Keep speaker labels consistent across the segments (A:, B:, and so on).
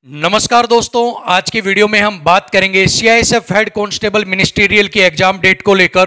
A: नमस्कार दोस्तों, आज की वीडियो में हम बात करेंगे सीआईएसएफ हेड कांस्टेबल मिनिस्ट्रियल की एग्जाम डेट को लेकर।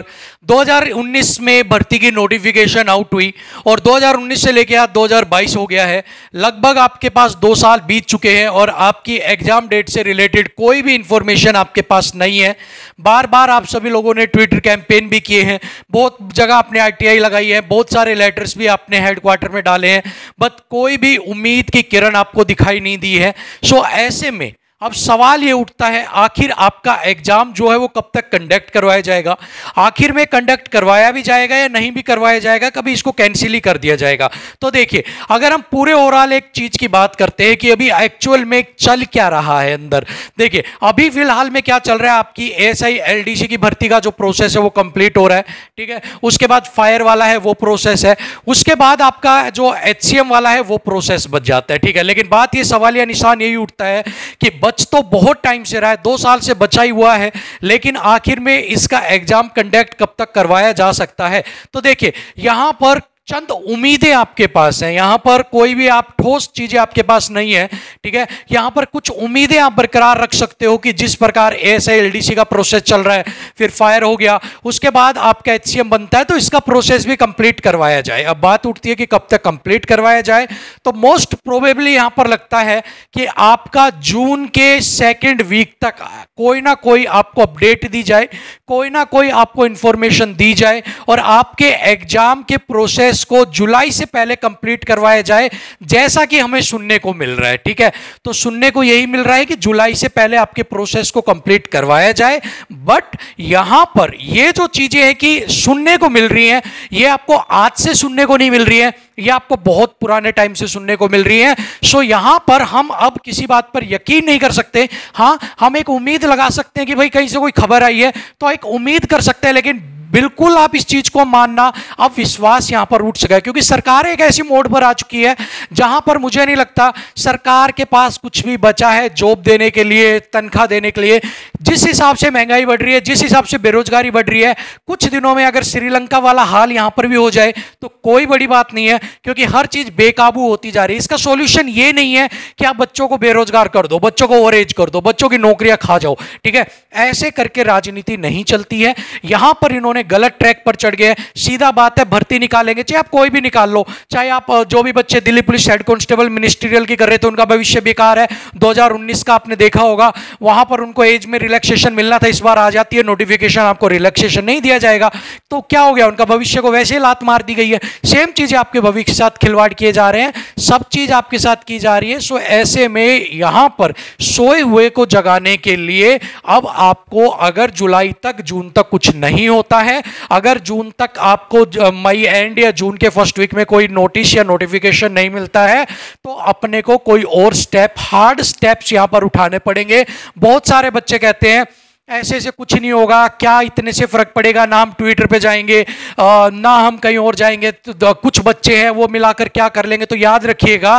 A: 2019 में भर्ती की नोटिफिकेशन आउट हुई और 2019 से लेकर आज 2022 हो गया है। लगभग आपके पास 2 साल बीत चुके हैं और आपकी एग्जाम डेट से रिलेटेड कोई भी इंफॉर्मेशन आपके पास नहीं है। बार बार आप सभी लोगों ने ट्विटर कैंपेन भी किए हैं, बहुत जगह आपने आरटीआई लगाई है, बहुत सारे लेटर्स भी आपने हेडक्वार्टर में डाले हैं, बट कोई भी उम्मीद की किरण आपको दिखाई नहीं दी है। ऐसे में अब सवाल ये उठता है, आखिर आपका एग्जाम जो है वो कब तक कंडक्ट करवाया जाएगा? आखिर में कंडक्ट करवाया भी जाएगा या नहीं भी करवाया जाएगा? कभी इसको कैंसिल ही कर दिया जाएगा? तो देखिए, अगर हम पूरे ओवरऑल एक चीज की बात करते हैं कि अभी एक्चुअल में चल क्या रहा है अंदर, देखिए अभी फिलहाल में क्या चल रहा है, आपकी एएसआई एलडीसी की भर्ती का जो प्रोसेस है वो कंप्लीट हो रहा है, ठीक है। उसके बाद फायर वाला है वो प्रोसेस है, उसके बाद आपका जो एचसीएम वाला है वो प्रोसेस बच जाता है, ठीक है। लेकिन बात ये सवालिया निशान यही उठता है कि बच तो बहुत टाइम से रहा है, 2 साल से बचा ही हुआ है, लेकिन आखिर में इसका एग्जाम कंडक्ट कब तक करवाया जा सकता है? तो देखिए, यहां पर चंद उम्मीदें आपके पास हैं, यहां पर कोई भी आप ठोस चीजें आपके पास नहीं है, ठीक है। यहां पर कुछ उम्मीदें आप बरकरार रख सकते हो कि जिस प्रकार एएसआई एलडीसी का प्रोसेस चल रहा है, फिर फायर हो गया, उसके बाद आपका एचसीएम बनता है, तो इसका प्रोसेस भी कंप्लीट करवाया जाए। अब बात उठती है कि कब तक कंप्लीट करवाया जाए, तो मोस्ट प्रोबेबली यहां पर लगता है कि आपका जून के 2nd वीक तक कोई ना कोई आपको अपडेट दी जाए, कोई ना कोई आपको इंफॉर्मेशन दी जाए और आपके एग्जाम के प्रोसेस को जुलाई से पहले कंप्लीट करवाया जाए, जैसा कि हमें सुनने को मिल रहा है, ठीक है। तो सुनने को यही मिल रहा है कि जुलाई से पहले आपके प्रोसेस को कंप्लीट करवाया जाए। बट यहां पर ये जो चीजें हैं कि सुनने को मिल रही हैं, ये आपको आज से सुनने को नहीं मिल रही है, ये आपको बहुत पुराने टाइम से सुनने को मिल रही है। सो यहां पर हम अब किसी बात पर यकीन नहीं कर सकते। हां, हम एक उम्मीद लगा सकते हैं कि भाई कहीं से कोई खबर आई है तो एक उम्मीद कर सकते हैं, लेकिन बिल्कुल आप इस चीज को मानना, अब विश्वास यहां पर उठ सका है, क्योंकि सरकार एक ऐसी मोड पर आ चुकी है जहां पर मुझे नहीं लगता सरकार के पास कुछ भी बचा है जॉब देने के लिए, तनख्वाह देने के लिए। जिस हिसाब से महंगाई बढ़ रही है, जिस हिसाब से बेरोजगारी बढ़ रही है, कुछ दिनों में अगर श्रीलंका वाला हाल यहां पर भी हो जाए तो कोई बड़ी बात नहीं है, क्योंकि हर चीज बेकाबू होती जा रही है। इसका सॉल्यूशन ये नहीं है कि आप बच्चों को बेरोजगार कर दो, बच्चों को ओवरएज कर दो, बच्चों की नौकरियां खा जाओ, ठीक है। ऐसे करके राजनीति नहीं चलती है। यहां पर इन्होंने गलत ट्रैक पर चढ़ गए। सीधा बात है, भर्ती निकालेंगे, चाहे आप कोई भी निकाल लो, चाहे आप जो भी बच्चे Delhi police head constable ministerial की कर रहे थे उनका भविष्य बेकार है। 2019 का आपने देखा होगा, वहां पर उनको एज में रिलैक्सेशन मिलना था, इस बार आ जाती है नोटिफिकेशन, आपको रिलैक्सेशन नहीं दिया जाएगा, तो क्या हो गया, उनका भविष्य को वैसे ही लात मार दी गई है। सेम चीजें आपके भविष्य के साथ खिलवाड़ किए जा रहे हैं, सब चीज आपके साथ की जा रही है। सो ऐसे में यहां पर सोए हुए को जगाने के लिए अब आपको, अगर जुलाई तक, जून तक कुछ नहीं होता है, अगर जून तक आपको मई एंड या जून के फर्स्ट वीक में कोई नोटिस या नोटिफिकेशन नहीं मिलता है, तो अपने को कोई और स्टेप, हार्ड स्टेप्स यहां पर उठाने पड़ेंगे। बहुत सारे बच्चे कहते हैं ऐसे से कुछ नहीं होगा, क्या इतने से फर्क पड़ेगा, ना हम ट्विटर पे जाएंगे, ना हम कहीं और जाएंगे, तो कुछ बच्चे हैं वो मिलाकर क्या कर लेंगे। तो याद रखिएगा,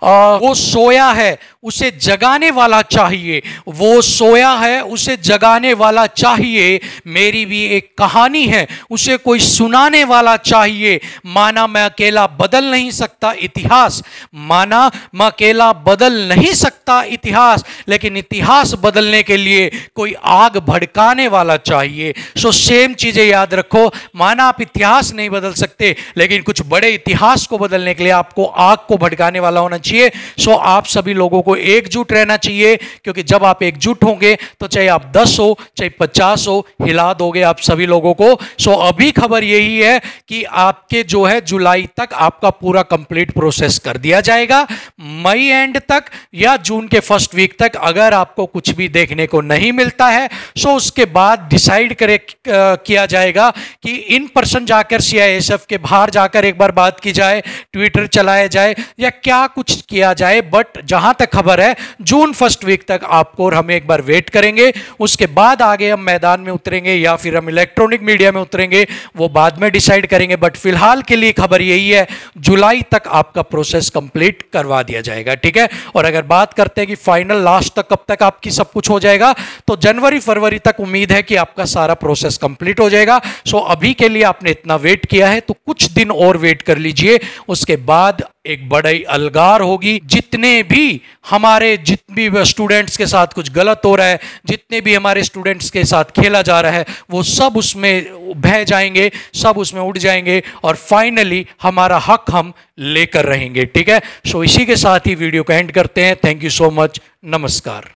A: वो सोया है, उसे जगाने वाला चाहिए, वो सोया है, उसे जगाने वाला चाहिए। मेरी भी एक कहानी है, उसे कोई सुनाने वाला चाहिए। माना मैं अकेला बदल नहीं सकता इतिहास, माना मैं अकेला बदल नहीं सकता इतिहास, लेकिन इतिहास बदलने के लिए कोई आग भड़काने वाला चाहिए। सो सेम चीजें याद रखो, माना आप इतिहास नहीं बदल सकते, लेकिन कुछ बड़े इतिहास को बदलने के लिए आपको आग को भड़काने वाला होना चाहिए। सो आप सभी लोगों को एकजुट रहना चाहिए, क्योंकि जब आप एकजुट होंगे तो चाहे आप 10 हो, चाहे 50 हो, हिला दोगे आप सभी लोगों को। सो अभी खबर यही है कि आपके जो है जुलाई तक आपका पूरा कंप्लीट प्रोसेस कर दिया जाएगा। मई एंड तक या जून के फर्स्ट वीक तक अगर आपको कुछ भी देखने को नहीं मिलता है, सो उसके बाद डिसाइड किया जाएगा कि इन पर्सन जाकर सीआईएसएफ के बाहर जाकर एक बार बात की जाए, ट्विटर चलाया जाए, या क्या कुछ किया जाए। बट जहां तक खबर है, जून फर्स्ट वीक तक आपको और हमें एक बार वेट करेंगे, उसके बाद आगे हम मैदान में उतरेंगे या फिर हम इलेक्ट्रॉनिक मीडिया में उतरेंगे, वो बाद में डिसाइड करेंगे। बट फिलहाल के लिए खबर यही है, जुलाई तक आपका प्रोसेस कंप्लीट करवा दिया जाएगा, ठीक है। और अगर बात करते हैं कि फाइनल लास्ट तक कब तक आपकी सब कुछ हो जाएगा, तो जनवरी फरवरी तक उम्मीद है कि आपका सारा प्रोसेस कंप्लीट हो जाएगा। सो अभी के लिए आपने इतना वेट किया है तो कुछ दिन और वेट कर लीजिए, उसके बाद एक बड़ी अलगार होगी। जितने भी स्टूडेंट्स के साथ कुछ गलत हो रहा है, जितने भी हमारे स्टूडेंट्स के साथ खेला जा रहा है, वो सब उसमें बह जाएंगे, सब उसमें उड़ जाएंगे और फाइनली हमारा हक हम लेकर रहेंगे। ठीक है, सो इसी के साथ ही वीडियो को एंड करते हैं। थैंक यू सो मच, नमस्कार।